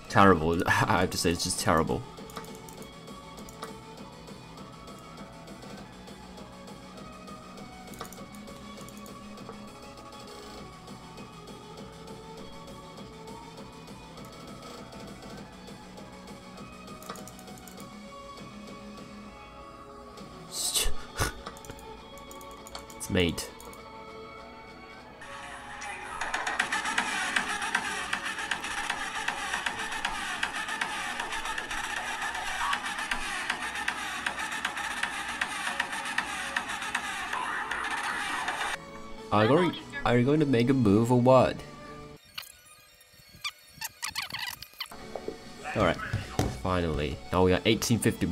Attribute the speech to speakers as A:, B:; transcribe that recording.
A: Terrible. I have to say, it's just terrible. It's made. Are you going to make a move or what? Alright, finally. Now we are 1851.